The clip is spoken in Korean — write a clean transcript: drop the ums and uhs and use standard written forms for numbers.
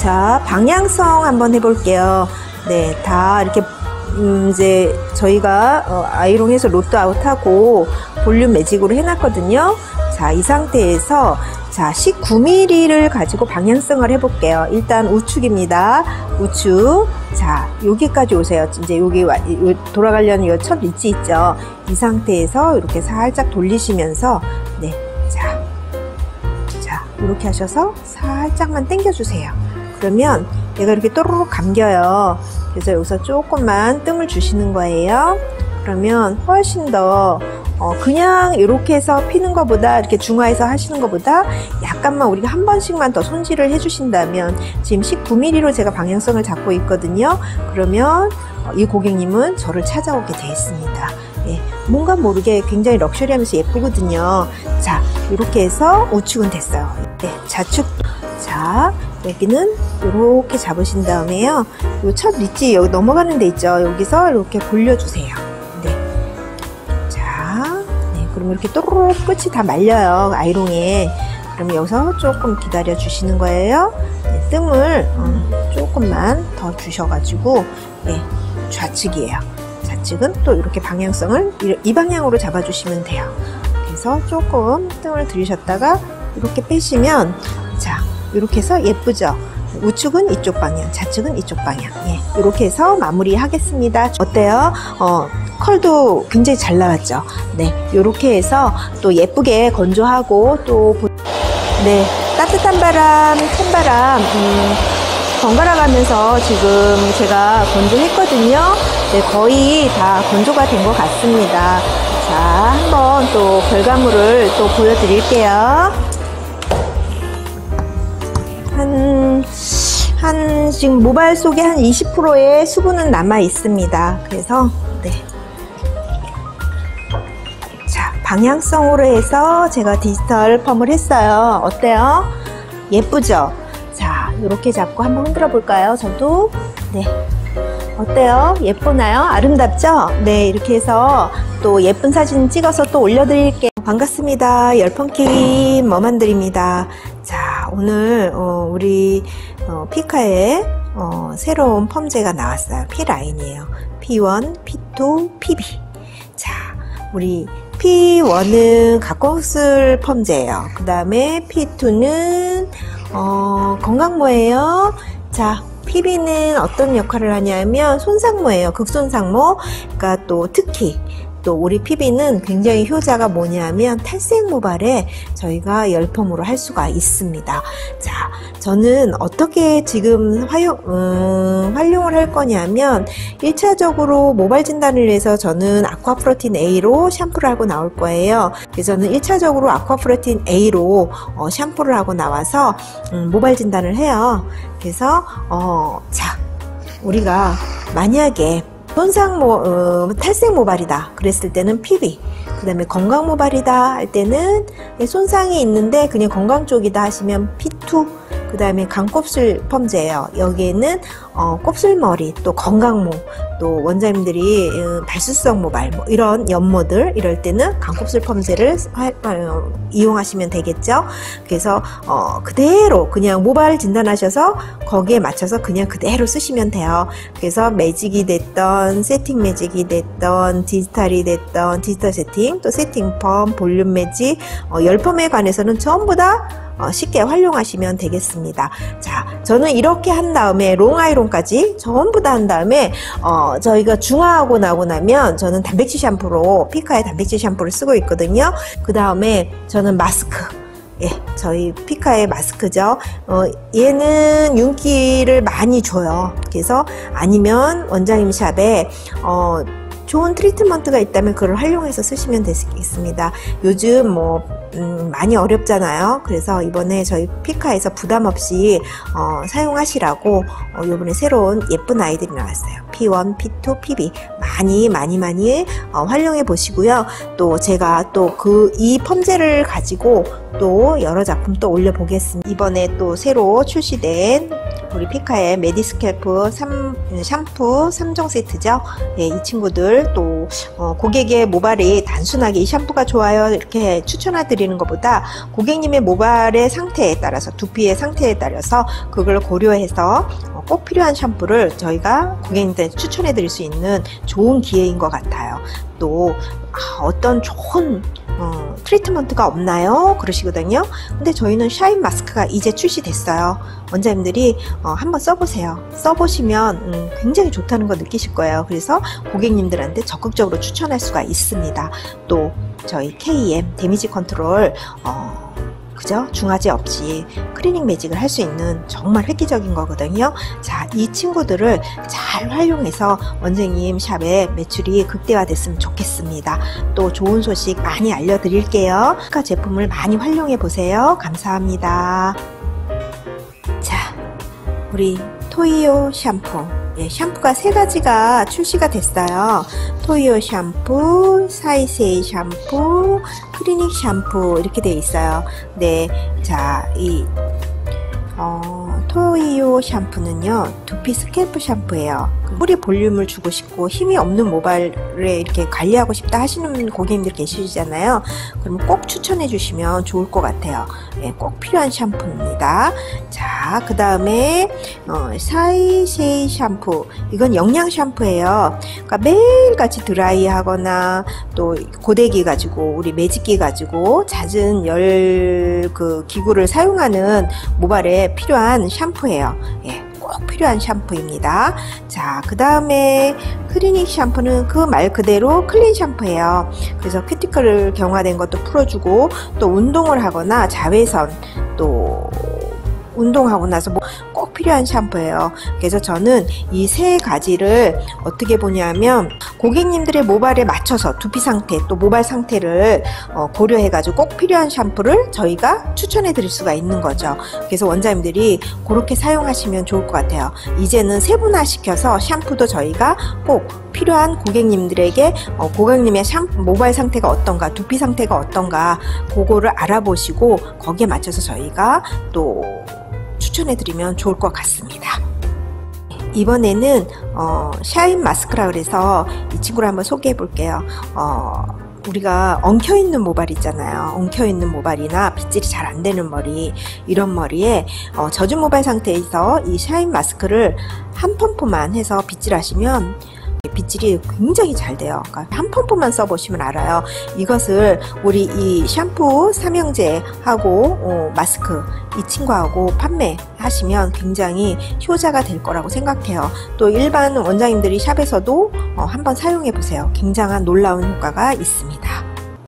자, 방향성 한번 해볼게요. 네, 다 이렇게 이제 저희가 아이롱해서 로드 아웃하고 볼륨 매직으로 해놨거든요. 자, 이 상태에서 자 19mm를 가지고 방향성을 해볼게요. 일단 우측입니다. 우측. 자, 여기까지 오세요. 이제 여기 돌아가려는 이 첫 리치 있죠. 이 상태에서 이렇게 살짝 돌리시면서 네, 자 이렇게 하셔서 살짝만 당겨주세요. 그러면 얘가 이렇게 또르륵 감겨요. 그래서 여기서 조금만 뜸을 주시는 거예요. 그러면 훨씬 더 그냥 이렇게 해서 피는 것보다 이렇게 중화해서 하시는 것보다 약간만 우리가 한 번씩만 더 손질을 해주신다면 지금 19mm로 제가 방향성을 잡고 있거든요. 그러면 이 고객님은 저를 찾아오게 되었습니다. 예, 뭔가 모르게 굉장히 럭셔리하면서 예쁘거든요. 자, 이렇게 해서 우측은 됐어요. 네, 좌측. 자, 여기는 이렇게 잡으신 다음에요. 이 첫 리치 여기 넘어가는 데 있죠. 여기서 이렇게 골려주세요. 그럼 이렇게 또르륵 끝이 다 말려요. 아이롱에. 그러면 여기서 조금 기다려 주시는 거예요. 네, 뜸을 조금만 더 주셔가지고 네, 좌측이에요. 좌측은 또 이렇게 방향성을 이 방향으로 잡아주시면 돼요. 그래서 조금 뜸을 들이셨다가 이렇게 빼시면 자, 이렇게 해서 예쁘죠? 우측은 이쪽 방향, 좌측은 이쪽 방향. 예, 이렇게 해서 마무리 하겠습니다. 어때요? 컬도 굉장히 잘 나왔죠. 네, 이렇게 해서 또 예쁘게 건조하고 또 네, 따뜻한 바람, 찬바람 번갈아 가면서 지금 제가 건조했거든요. 네, 거의 다 건조가 된 것 같습니다. 자, 한번 또 결과물을 또 보여드릴게요. 지금 모발 속에 한 20%의 수분은 남아 있습니다. 그래서 네. 자, 방향성으로 해서 제가 디지털 펌을 했어요. 어때요? 예쁘죠? 자, 이렇게 잡고 한번 흔들어 볼까요? 저도. 네. 어때요? 예쁘나요? 아름답죠? 네, 이렇게 해서 또 예쁜 사진 찍어서 또 올려드릴게요. 반갑습니다. 열펌킴 머만들입니다. 자, 오늘 우리 피카의 새로운 펌제가 나왔어요. P라인이에요. P1, P2, PB. 자, 우리 P1은 각광술 펌제예요. 그 다음에 P2는 건강모예요. 자, PB는 어떤 역할을 하냐면 손상모예요. 극손상모. 그러니까 또 특히 또 우리 PB는 굉장히 효자가 뭐냐면 탈색 모발에 저희가 열펌으로 할 수가 있습니다. 자, 저는 어떻게 지금 활용을 할 거냐면 1차적으로 모발 진단을 해서 저는 아쿠아프로틴 A로 샴푸를 하고 나올 거예요. 그래서 저는 1차적으로 아쿠아프로틴 A로 샴푸를 하고 나와서 모발 진단을 해요. 그래서 자, 우리가 만약에 탈색 모발이다 그랬을 때는 PB, 그 다음에 건강 모발이다 할 때는 손상이 있는데 그냥 건강 쪽이다 하시면 P2, 그 다음에 강곱슬 펌제예요. 여기에는 곱슬머리, 또 건강모, 또 원장님들이 발수성 모발, 뭐 이런 연모들 이럴 때는 강곱슬 펌제를 이용하시면 되겠죠. 그래서 그대로 그냥 모발 진단하셔서 거기에 맞춰서 그냥 그대로 쓰시면 돼요. 그래서 매직이 됐던 세팅 매직이 됐던 디지털이 됐던 디지털 세팅, 또 세팅 펌, 볼륨 매직, 열펌에 관해서는 전부 다 쉽게 활용하시면 되겠습니다. 자, 저는 이렇게 한 다음에 롱아이롱까지 전부 다 한 다음에 저희가 중화하고 나고 나면 저는 단백질 샴푸로 피카의 단백질 샴푸를 쓰고 있거든요. 그 다음에 저는 마스크, 예, 저희 피카의 마스크죠. 얘는 윤기를 많이 줘요. 그래서 아니면 원장님 샵에 좋은 트리트먼트가 있다면 그걸 활용해서 쓰시면 되겠습니다. 요즘 뭐 많이 어렵잖아요. 그래서 이번에 저희 피카에서 부담 없이 사용하시라고 이번에 새로운 예쁜 아이들이 나왔어요. P1, P2, PB 많이 활용해 보시고요. 또 제가 또 이 펌제를 가지고 또 여러 작품 또 올려 보겠습니다. 이번에 또 새로 출시된 우리 피카의 메디스캘프 샴푸 3종 세트죠. 예, 이 친구들 또 고객의 모발이 단순하게 이 샴푸가 좋아요 이렇게 추천해 드리는 것보다 고객님의 모발의 상태에 따라서, 두피의 상태에 따라서 그걸 고려해서 꼭 필요한 샴푸를 저희가 고객님들한테 추천해 드릴 수 있는 좋은 기회인 것 같아요. 또 어떤 좋은 트리트먼트가 없나요? 그러시거든요. 근데 저희는 샤인 마스크가 이제 출시됐어요. 원장님들이 한번 써보세요. 써보시면 굉장히 좋다는 거 느끼실 거예요. 그래서 고객님들한테 적극적으로 추천할 수가 있습니다. 또 저희 KM 데미지 컨트롤 그죠? 중화제 없이 클리닝 매직을 할 수 있는 정말 획기적인 거거든요. 자, 이 친구들을 잘 활용해서 원장님 샵의 매출이 극대화됐으면 좋겠습니다. 또 좋은 소식 많이 알려드릴게요. 피카 제품을 많이 활용해 보세요. 감사합니다. 자, 우리 토이오 샴푸. 예, 샴푸가 3가지가 출시가 됐어요. 토이오 샴푸, 사이세이 샴푸, 클리닉 샴푸 이렇게 되어 있어요. 네, 자, 이 토이오 샴푸는요, 두피 스캘프 샴푸예요. 뿌리 볼륨을 주고 싶고 힘이 없는 모발에 이렇게 관리하고 싶다 하시는 고객님들 계시잖아요. 그러면 꼭 추천해 주시면 좋을 것 같아요. 네, 꼭 필요한 샴푸입니다. 자, 그 다음에 사이세이 샴푸. 이건 영양 샴푸예요. 그러니까 매일같이 드라이 하거나 또 고데기 가지고 우리 매직기 가지고 잦은 그 기구를 사용하는 모발에 필요한 샴푸예요. 예, 꼭 필요한 샴푸입니다. 자, 그 다음에 클리닉 샴푸는 그 말 그대로 클린 샴푸예요. 그래서 큐티클을 경화된 것도 풀어주고, 또 운동을 하거나 자외선, 또 운동하고 나서 꼭 필요한 샴푸예요. 그래서 저는 이 3가지를 어떻게 보냐면 고객님들의 모발에 맞춰서 두피 상태 또 모발 상태를 고려해 가지고 꼭 필요한 샴푸를 저희가 추천해 드릴 수가 있는 거죠. 그래서 원장님들이 그렇게 사용하시면 좋을 것 같아요. 이제는 세분화 시켜서 샴푸도 저희가 꼭 필요한 고객님들에게 고객님의 모발 상태가 어떤가, 두피 상태가 어떤가 그거를 알아보시고 거기에 맞춰서 저희가 또 추천해 드리면 좋을 것 같습니다. 이번에는 샤인 마스크라 그래서 이 친구를 한번 소개해 볼게요. 우리가 엉켜있는 모발 있잖아요. 엉켜있는 모발이나 빗질이 잘 안되는 머리, 이런 머리에 젖은 모발 상태에서 이 샤인 마스크를 한 펌프만 해서 빗질하시면 빗질이 굉장히 잘 돼요. 그러니까 한 펌프만 써보시면 알아요. 이것을 우리 이 샴푸 삼형제하고 마스크 이 친구하고 판매하시면 굉장히 효자가 될 거라고 생각해요. 또 일반 원장님들이 샵에서도 한번 사용해 보세요. 굉장한 놀라운 효과가 있습니다.